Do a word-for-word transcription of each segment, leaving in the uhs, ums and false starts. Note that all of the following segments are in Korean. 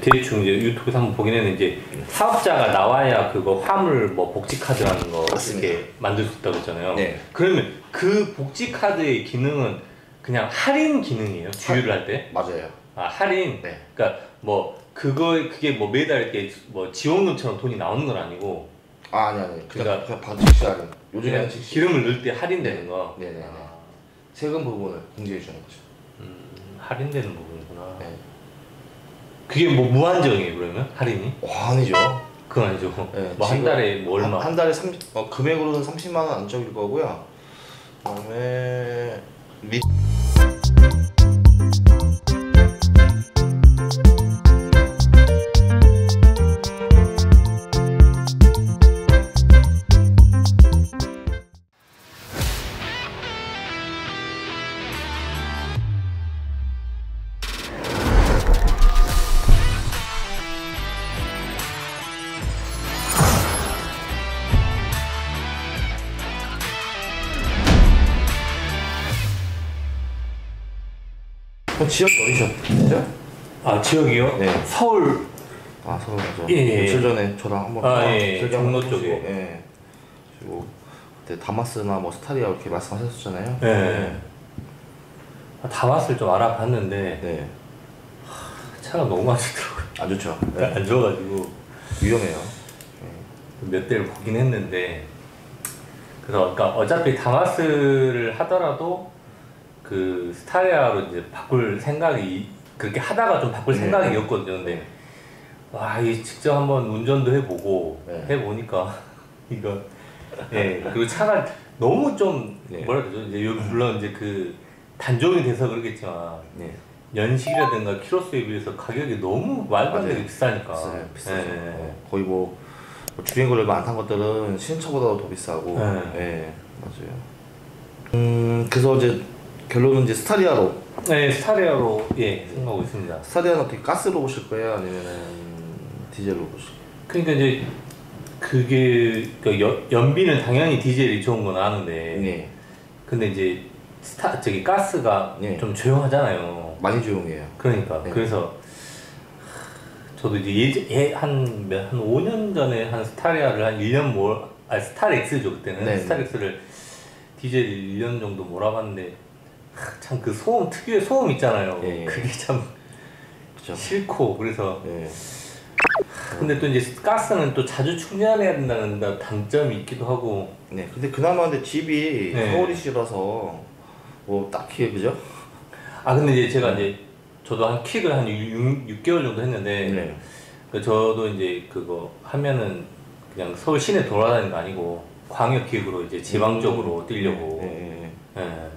대충 이제 유튜브에서 한번 보긴 했는데 이제 사업자가 나와야 그거 화물 뭐 복지 카드라는 거 이렇게 만들 수 있다고 했잖아요. 네. 그러면 그 복지 카드의 기능은 그냥 할인 기능이에요? 주유를 할 때? 맞아요. 아 할인? 네. 그러니까 뭐 그거 그게 뭐 매달 이렇게 뭐 지원금처럼 돈이 나오는 건 아니고. 아 아니 아니. 그러니까 그냥 반드시 할인. 요즘에는 직시. 기름을 넣을 때 할인되는 거. 네네네. 아. 세금 부분을 공제해 주는 거죠. 음 할인되는 부분이구나. 네. 그게 뭐 무한정이에요 그러면 할인이? 어, 아니죠. 그건 아니죠. 네, 뭐 한 달에 뭐 얼마? 한, 한 달에 삼 어, 금액으로는 삼십만 원 안쪽일 거고요. 그다음에 리... 지역 어디셨죠? 아 지역이요? 네. 서울. 아 서울 맞죠. 예, 예. 며칠 전에 저랑 한번 아 예. 종로 쪽에. 예. 그리고 그때 다마스나 뭐 스타리아 이렇게 말씀하셨잖아요. 네. 네. 아, 다마스를 좀 알아봤는데. 네. 하, 차가 너무 많더라고요. 안 좋죠. 네. 안 좋아가지고. 위험해요. 네. 몇 대를 보긴 했는데. 그래서 그러니까 어차피 다마스를 하더라도. 그 스타리아로 이제 바꿀 생각이 그렇게 하다가 좀 바꿀 네. 생각이었거든요. 근데 와, 이 직접 한번 운전도 해보고 네. 해보니까 이거 예 그리고 차가 너무 좀 네. 뭐라 그러죠? 이제 물론 이제 그 단종이 돼서 그렇겠지만 네. 연식이라든가 키로수에 비해서 가격이 너무 말도 안 되게 비싸니까 비싸요. 비싸죠. 네. 네. 거의 뭐 주행거리를 얼마 안 탄 것들은 신차보다도 더 비싸고 네. 네. 맞아요. 음 그래서 이제 결론은 이제 스타리아로. 네, 스타리아로 예 생각하고 있습니다. 스타리아는 어떻게 가스로 보실 거예요, 아니면은 디젤로 보실 거예요? 그러니까 이제 그게 그러니까 연비는 당연히 디젤이 좋은 건 아는데, 네. 근데 이제 스타 저기 가스가 네. 좀 조용하잖아요. 많이 조용해요. 그러니까 네. 그래서 저도 이제 예전 예, 한 몇 한 오 년 전에 한 스타리아를 한 일 년 몰, 아 스타렉스죠 그때는 네. 스타렉스를 디젤 일 년 정도 몰아봤는데. 참 그 소음 특유의 소음 있잖아요. 예, 그게 참 그쵸. 싫고 그래서 예. 근데 또 이제 가스는 또 자주 충전해야 된다는 단점이 있기도 하고. 네. 근데 그나마 근데 집이 네. 서울이시라서 뭐 딱히 그죠? 아 근데 이제 제가 이제 저도 한 킥을 한 육 개월 정도 했는데 네. 그 저도 이제 그거 하면은 그냥 서울 시내 돌아다니는 거 아니고 광역 킥으로 이제 지방 쪽으로 음. 뛰려고. 네. 네. 네.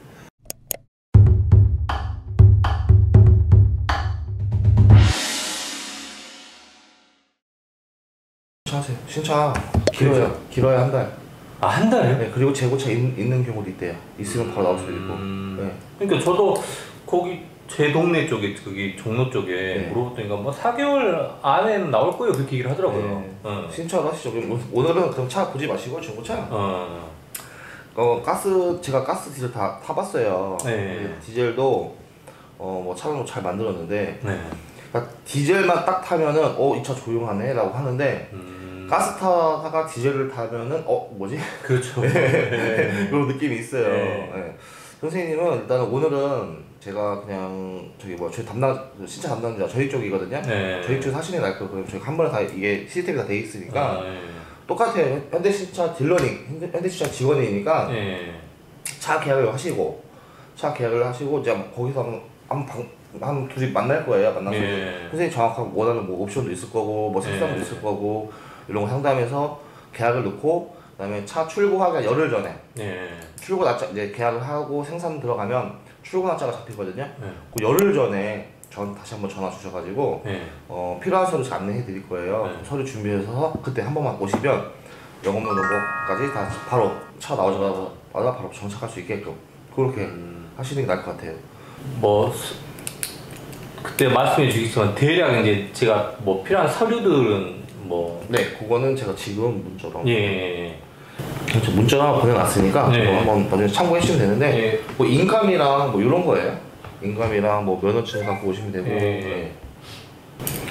하세요. 신차 길어야 길어야 한 달. 아 한 달요? 네. 그리고 재고차 있, 있는 경우도 있대요. 있으면 바로 나올 수도 있고. 음... 네. 그러니까 저도 거기 제 동네 쪽에 거기 종로 쪽에 네. 물어봤더니까 뭐 사 개월 안에는 나올 거예요 그렇게 얘기를 하더라고요. 네. 어. 신차로 하시죠. 오늘은 그럼 차 보지 마시고 중고차. 어. 어 가스 제가 가스 디젤 다 타봤어요. 네. 디젤도 어 뭐 차는 잘 만들었는데. 네. 그러니까 디젤만 딱 타면은 어 이 차 조용하네 라고 하는데 음... 가스 타다가 디젤을 타면은 어 뭐지? 그렇죠. 네. 그런 느낌이 있어요. 네. 네. 선생님은 일단은 오늘은 제가 그냥 저기 뭐 저희 담당 신차 담당자 저희 쪽이거든요. 네. 저희 쪽에서 하시는 게 나을 거예요. 그럼 저희가 한 번에 다 이게 시스템이 다 돼 있으니까 아, 네. 똑같아요. 현대신차 딜러니 현대신차 직원이니까 네. 차 계약을 하시고 차 계약을 하시고 이제 거기서 한번 방 한 둘이 만날 거예요. 만나서 예. 선생님 정확하게 원하는 뭐 옵션도 있을 거고 뭐 색상도 예. 있을 거고 이런 거 상담해서 계약을 넣고 그다음에 차 출고하기가 열흘 전에 예. 출고 날짜 이제 계약을 하고 생산 들어가면 출고 날짜가 잡히거든요. 예. 그 열흘 전에 전 다시 한번 전화 주셔가지고 예. 어, 필요한 서류 안내해 드릴 거예요. 예. 서류 준비해서 그때 한 번만 오시면 영업료 넘버까지 다 바로 차 나오자마자 바로 정착할 수 있게끔 그렇게 음. 하시는 게 나을 것 같아요. 뭐 그때 말씀해 주시지만 대략 이제 제가 뭐 필요한 서류들은 뭐 네 그거는 제가 지금 문자로 예 문자로 하나 보내놨으니까 네. 뭐 한번 나중에 참고해 주시면 되는데 예. 뭐 인감이랑 뭐 이런 거예요. 인감이랑 뭐 면허증 갖고 오시면 되고 예. 네.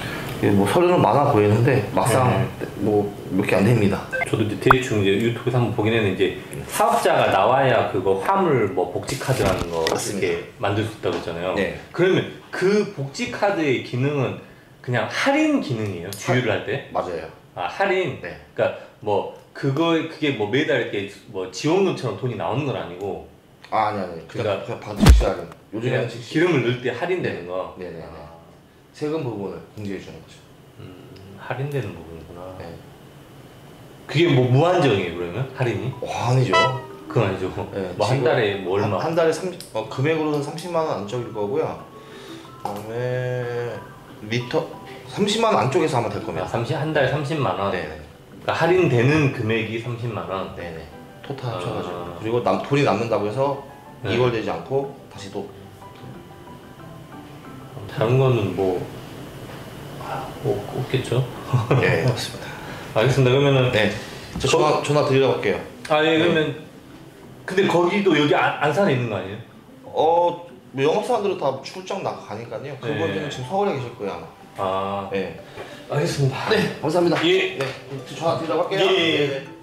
뭐 서류는 많아 보이는데 막상 뭐 몇 개 안 됩니다. 저도 이제 대충 이제 유튜브에서 한번 보긴 했는데 이제 사업자가 나와야 그거 화물 뭐 복지 카드라는 거 맞습니다. 이렇게 만들 수 있다고 했잖아요. 네. 그러면 그 복지 카드의 기능은 그냥 할인 기능이에요. 주유를 할 때? 맞아요. 아 할인. 네. 그러니까 뭐 그거 그게 뭐 매달 이렇게 뭐 지원금처럼 돈이 나오는 건 아니고. 아 아니 아니. 그냥 그러니까 그냥 반 즉시 할인. 요즘에는 그냥 즉시. 기름을 넣을 때 할인되는 거. 네네네. 아, 세금 부분을 공제해 주는 거죠. 음, 할인되는 부분이구나. 네. 그게 뭐 무한정이에요 그러면 할인이? 와, 아니죠. 그건 아니죠. 네, 뭐 한 지금 달에 뭐 얼마? 한, 한 달에 삼 어, 금액으로는 삼십만 원 안쪽일 거고요. 그다음에 리터 삼십만 원 안쪽에서 하면 될 아, 겁니다. 삼십 한 달에 삼십만 원. 네네. 그러니까 할인되는 금액이 삼십만 원. 네네. 토탈 합쳐가지고. 아. 그리고 남 돈이 남는다고 해서 네. 이월되지 않고 다시 또. 다른 거는 뭐 아, 뭐 없겠죠. 네 맞습니다. 알겠습니다. 그러면은 네. 저 전화 전화 드리러 갈게요. 아 예 그러면 근데 거기도 여기 안, 안산에 있는 거 아니에요? 어, 뭐 영업사원들은 다 출장 나가니까요. 그분들은 네. 지금 서울에 계실 거예요 아마. 아 네. 알겠습니다. 네, 감사합니다. 예. 네, 전화 드리러 갈게요. 예, 예. 네.